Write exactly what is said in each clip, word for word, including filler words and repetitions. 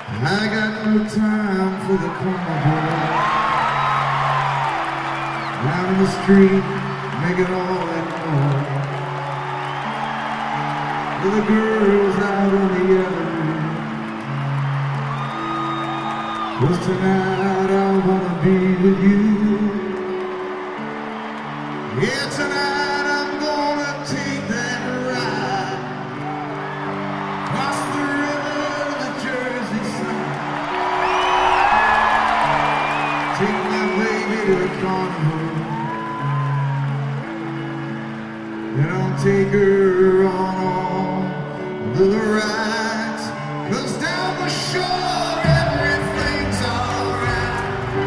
I got no time for the carnival. Down in the street, making all that noise. With the girls out on the avenue. 'Cause tonight I wanna be with you. Yeah, tonight I'm gonna take that ride across the river to the Jersey side. Take my baby to the carnival, and I'll take her on all the rides. 'Cause down the shore everything's alright.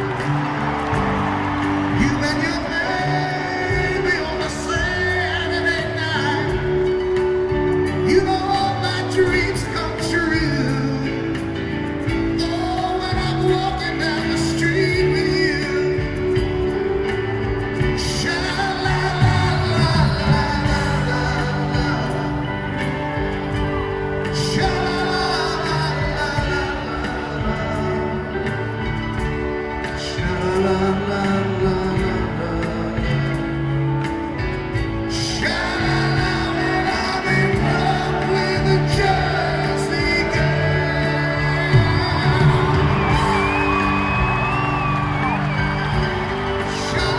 You and your baby on a Saturday night. You know all my dreams come true. Oh, when I'm walking down the street with you. Sha-la-la-la-la-la-la. Sha-la-la-la-la-la. Sha-la-la-la-la-la. Sha-la-la, when I'm in love with a Jersey girl.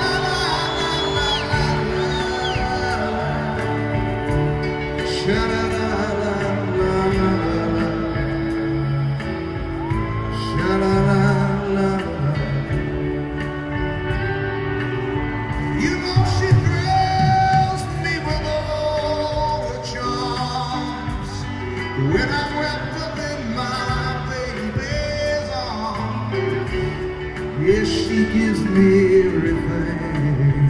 Sha-la-la-la-la-la. Sha-la-la-la-la-la. Sha-la-la-la-la. You know she thrills me with all her charms. When I'm wrapped up in my baby's arms, yes, she gives me everything.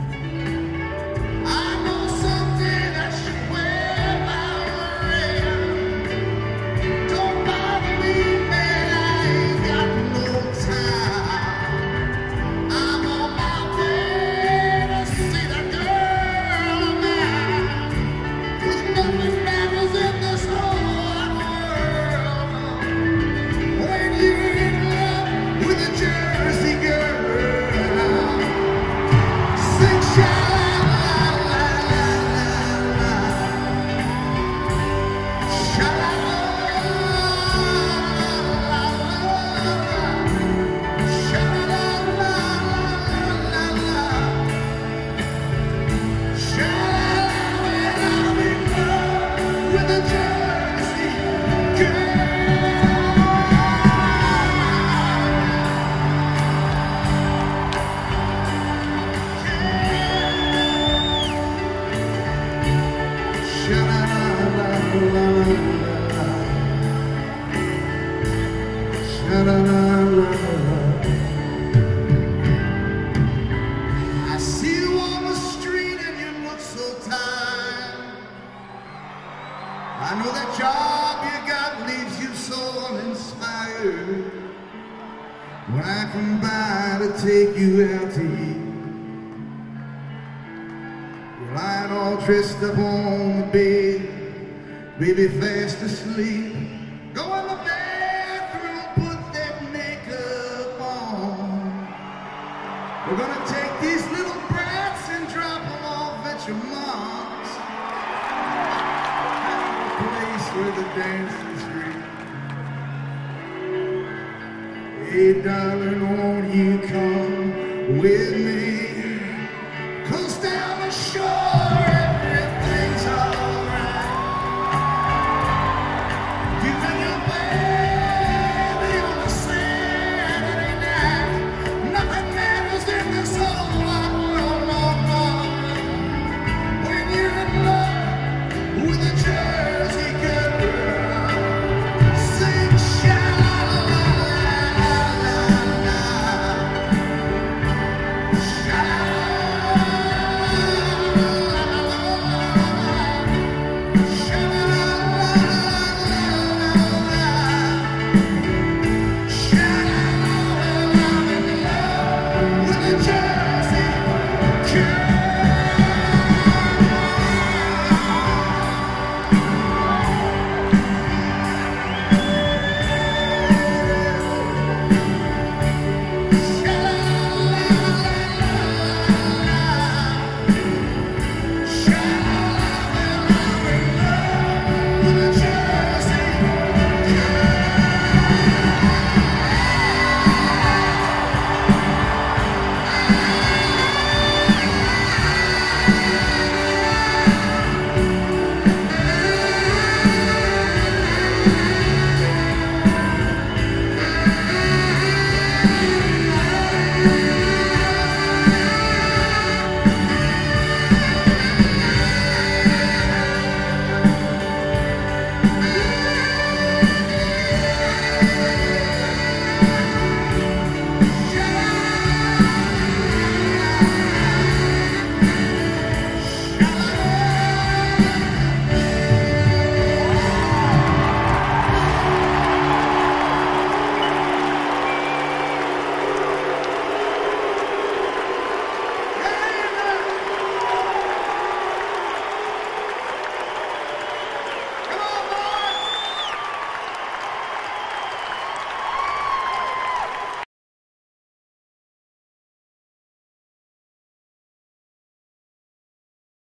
I know someday that she'll wear my ring. Don't bother me, man, I ain't got no time. I'm on my way to see that girl of mine. 'Cause nothing matters in this whole world when you're in love with a Jersey girl. Sing sha-la-la-la-la-la. Sha-la-la-la-la-la. Sha-la-la-la-la-la-la. Sha-la-la, when I'm in love with a Jersey girl. Sha-la-la-la-la-la. Sha-la-la-la-la-la. I see you on the street and you look so tired. I know that job you got leaves you so uninspired. When I come by to take you out to eat, you're lying all dressed up on the bed, baby fast asleep. Go in the bathroom, put that makeup on. We're gonna take these little brats and drop them off at your mom's. The place where the dancing's free. Hey darling, won't you come with me?